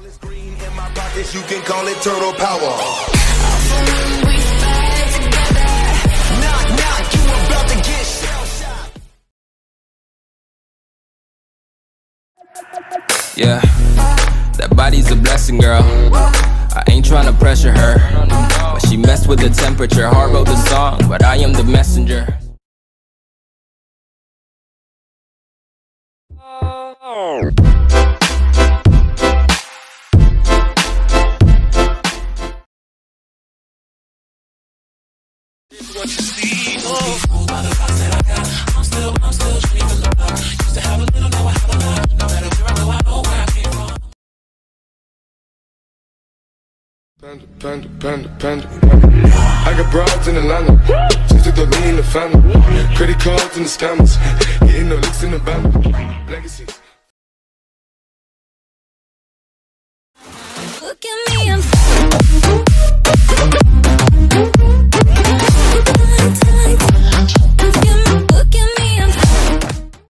Green in my pockets, you can call it turtle power. Knock, knock, you about to get shell-shocked. Yeah, that body's a blessing, girl. I ain't tryna pressure her, but she messed with the temperature. Heart wrote the song, but I am the messenger. What you see, oh, by the thoughts that I got, I'm still dreaming the love. Used to have a little, now I have a lot. No matter where I go, I know where I came from. Panda, panda, panda, panda. I got broads in Atlanta, just to the lean, the family. Credit cards and the scammers, getting no licks in the band. Legacies. Look at